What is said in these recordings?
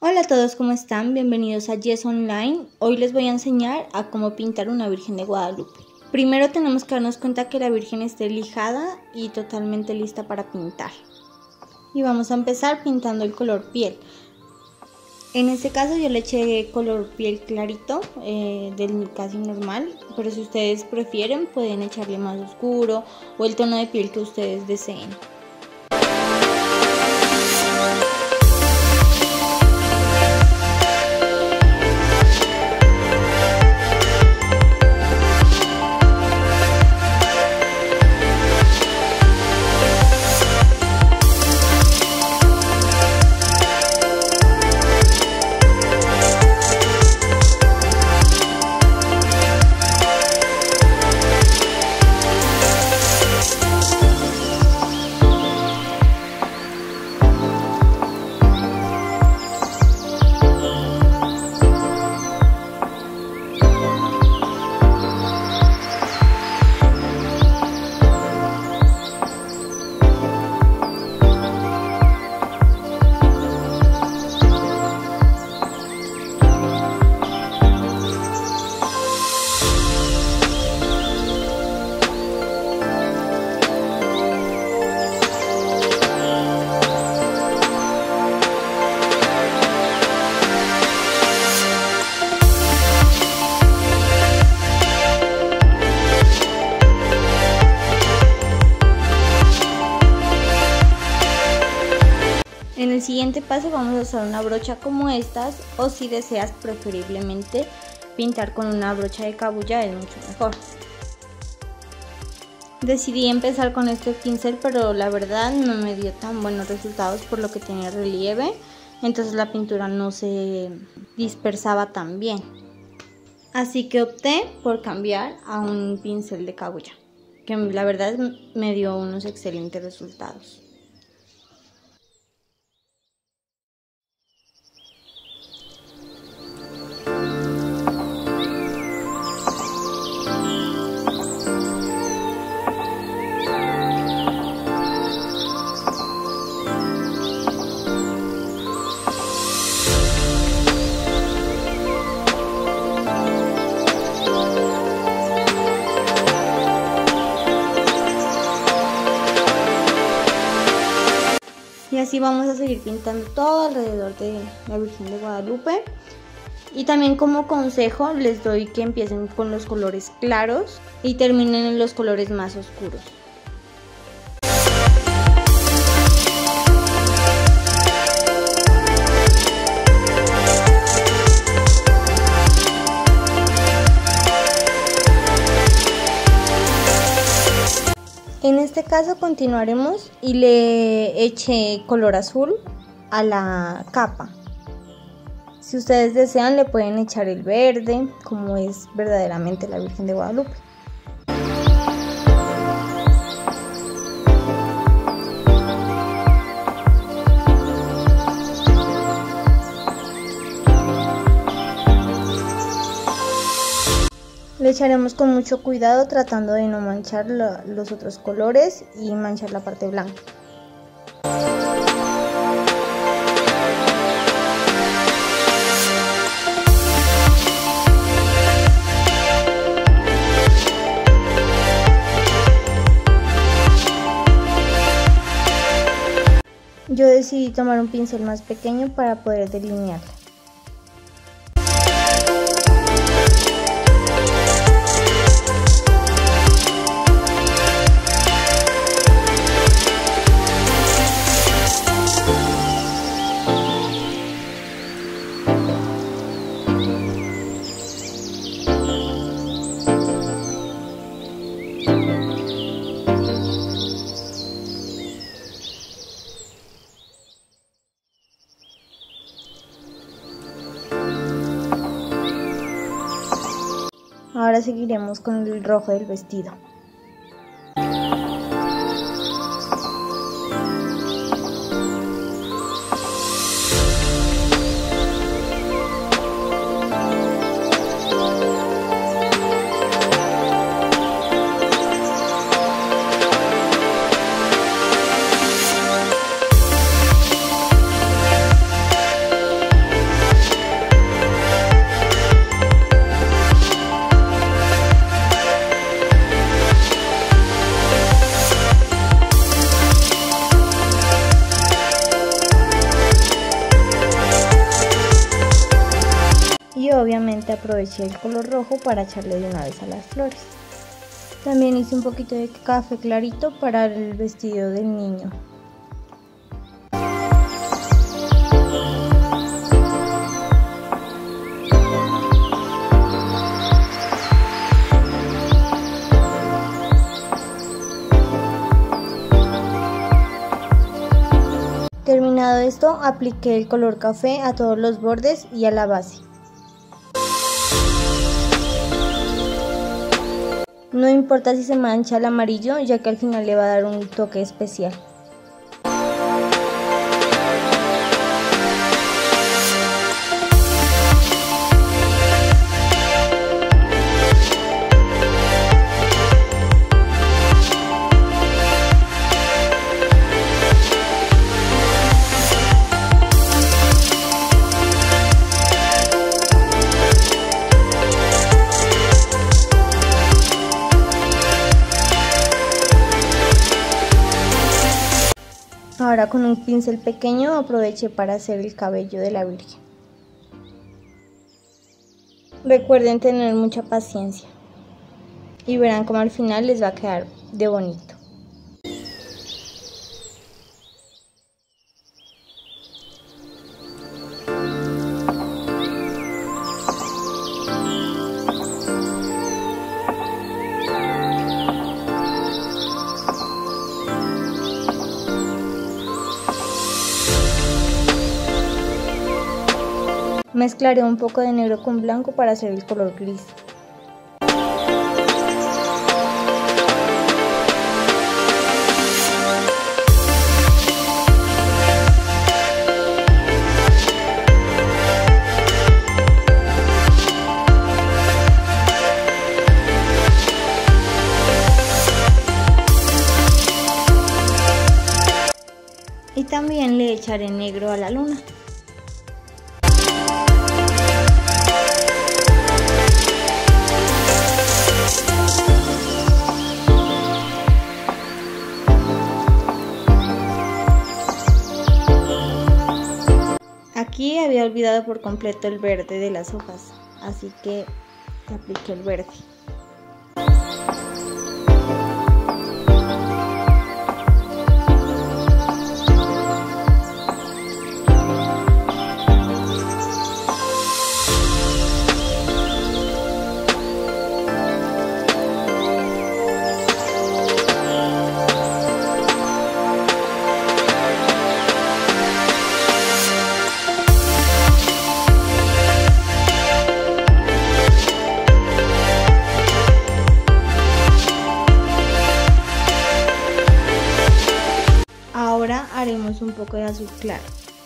Hola a todos, ¿cómo están? Bienvenidos a Yes Online. Hoy les voy a enseñar a cómo pintar una Virgen de Guadalupe. Primero tenemos que darnos cuenta que la Virgen esté lijada y totalmente lista para pintar. Y vamos a empezar pintando el color piel. En este caso yo le eché color piel clarito, del casi normal, pero si ustedes prefieren pueden echarle más oscuro o el tono de piel que ustedes deseen. En el siguiente paso vamos a usar una brocha como estas, o si deseas preferiblemente pintar con una brocha de cabuya es mucho mejor. Decidí empezar con este pincel, pero la verdad no me dio tan buenos resultados por lo que tenía relieve, entonces la pintura no se dispersaba tan bien. Así que opté por cambiar a un pincel de cabuya, que la verdad me dio unos excelentes resultados. Y así vamos a seguir pintando todo alrededor de la Virgen de Guadalupe. Y también como consejo les doy que empiecen con los colores claros y terminen en los colores más oscuros. En este caso continuaremos y le eché color azul a la capa. Si ustedes desean le pueden echar el verde, como es verdaderamente la Virgen de Guadalupe. Le echaremos con mucho cuidado tratando de no manchar los otros colores y manchar la parte blanca. Yo decidí tomar un pincel más pequeño para poder delinearla. Ahora seguiremos con el rojo del vestido. obviamente aproveché el color rojo para echarle de una vez a las flores. También hice un poquito de café clarito para el vestido del niño. Terminado esto, apliqué el color café a todos los bordes y a la base. No importa si se mancha el amarillo, ya que al final le va a dar un toque especial. Ahora con un pincel pequeño aproveché para hacer el cabello de la Virgen. Recuerden tener mucha paciencia y verán cómo al final les va a quedar de bonito. Mezclaré un poco de negro con blanco para hacer el color gris. Y también le echaré negro a la luna. Aquí había olvidado por completo el verde de las hojas, así que apliqué el verde. Ahora haremos un poco de azul claro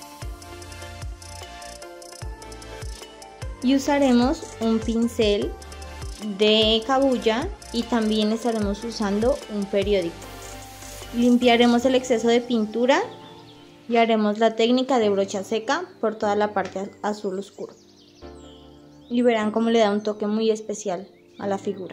y usaremos un pincel de cabuya y también estaremos usando un periódico. Limpiaremos el exceso de pintura y haremos la técnica de brocha seca por toda la parte azul oscuro y verán cómo le da un toque muy especial a la figura.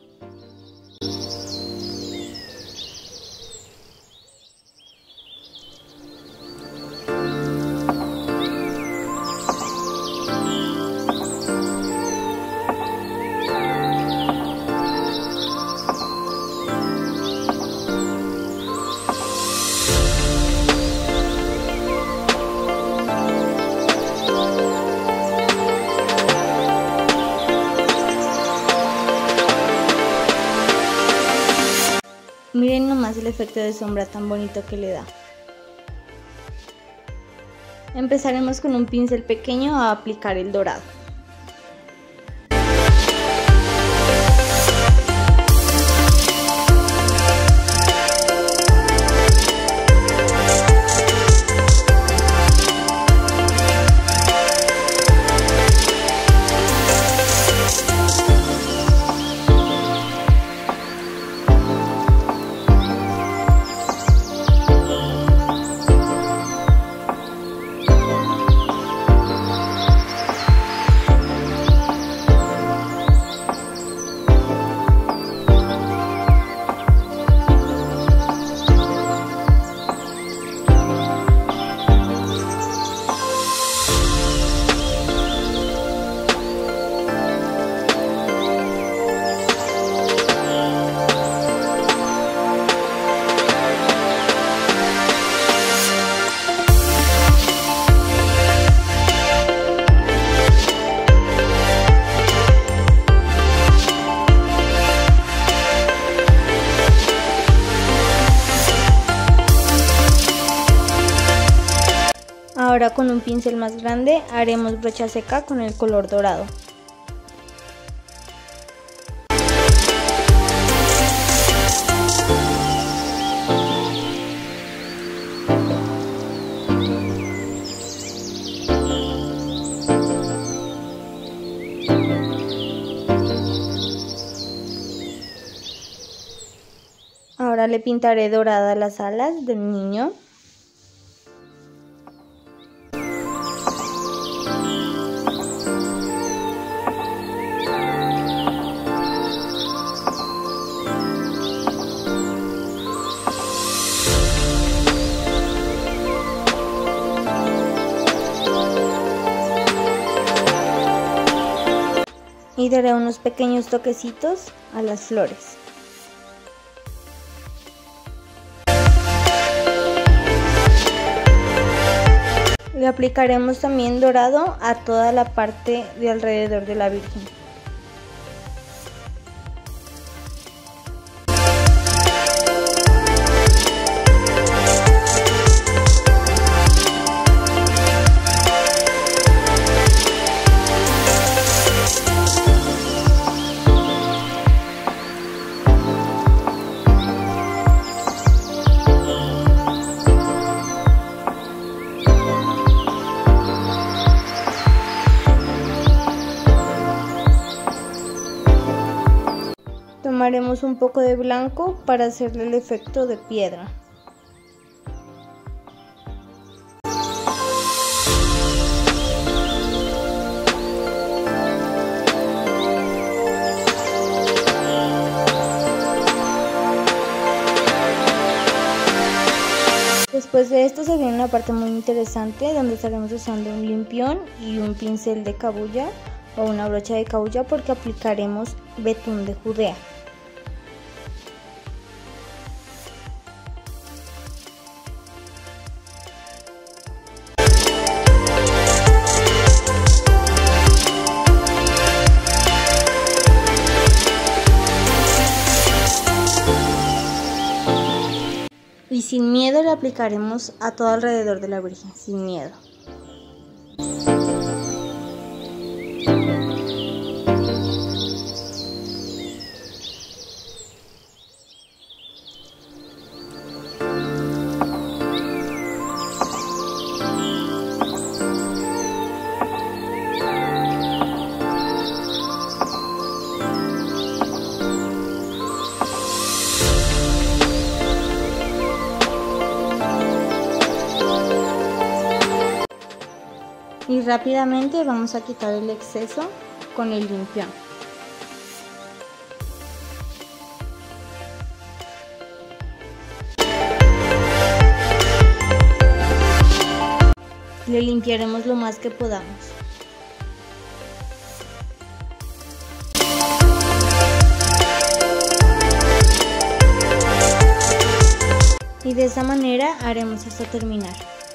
Miren nomás el efecto de sombra tan bonito que le da. Empezaremos con un pincel pequeño a aplicar el dorado. Ahora con un pincel más grande haremos brocha seca con el color dorado. Ahora le pintaré dorada las alas del niño. Y daré unos pequeños toquecitos a las flores. Le aplicaremos también dorado a toda la parte de alrededor de la Virgen. Tomaremos un poco de blanco para hacerle el efecto de piedra. Después de esto se viene una parte muy interesante donde estaremos usando un limpión y un pincel de cabuya o una brocha de cabuya porque aplicaremos betún de Judea. Y sin miedo le aplicaremos a todo alrededor de la Virgen, sin miedo. Y rápidamente vamos a quitar el exceso con el limpión. Le limpiaremos lo más que podamos. Y de esa manera haremos hasta terminar.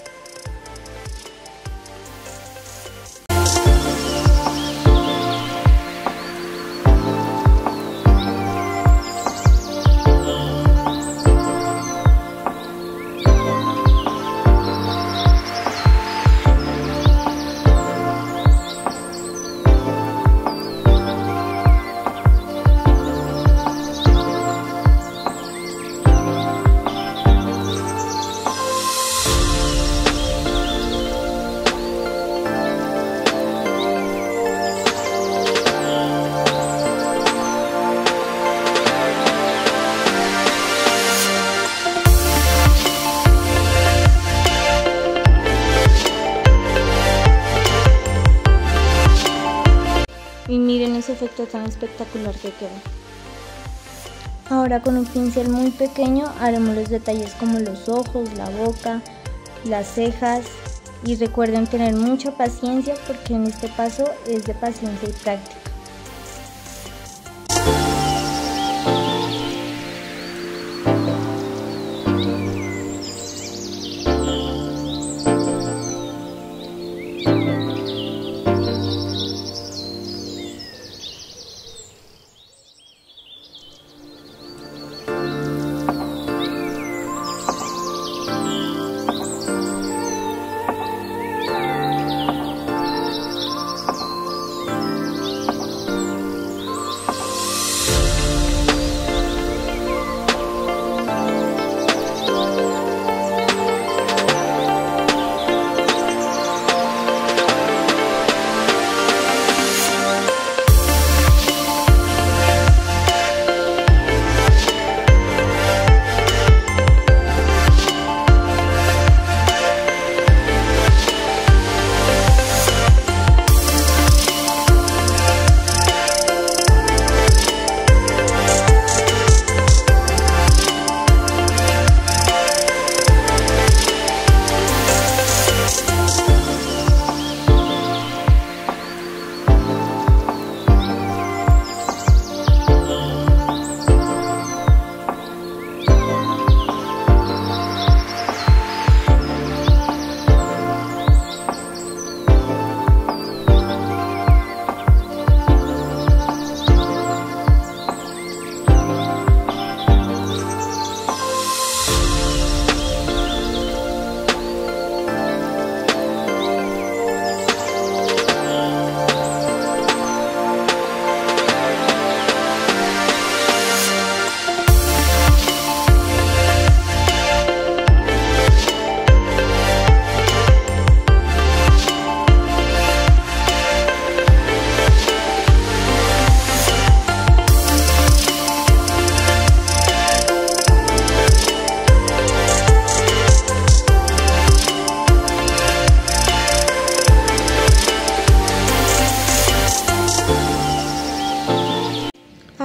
Y miren ese efecto tan espectacular que quedó. Ahora con un pincel muy pequeño haremos los detalles como los ojos, la boca, las cejas. Y recuerden tener mucha paciencia porque en este paso es de paciencia y práctica.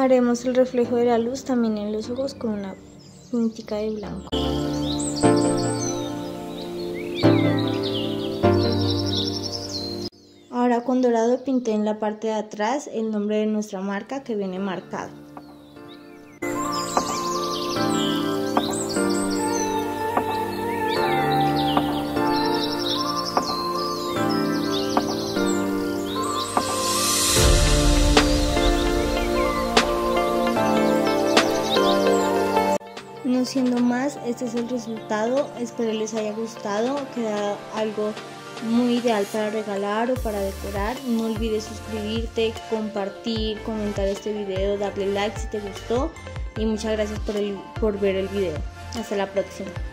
Haremos el reflejo de la luz también en los ojos con una pintica de blanco. Ahora con dorado pinté en la parte de atrás el nombre de nuestra marca que viene marcado. No siendo más, este es el resultado. Espero les haya gustado. Queda algo muy ideal para regalar o para decorar. No olvides suscribirte, compartir, comentar este video, darle like si te gustó y muchas gracias por ver el video. Hasta la próxima.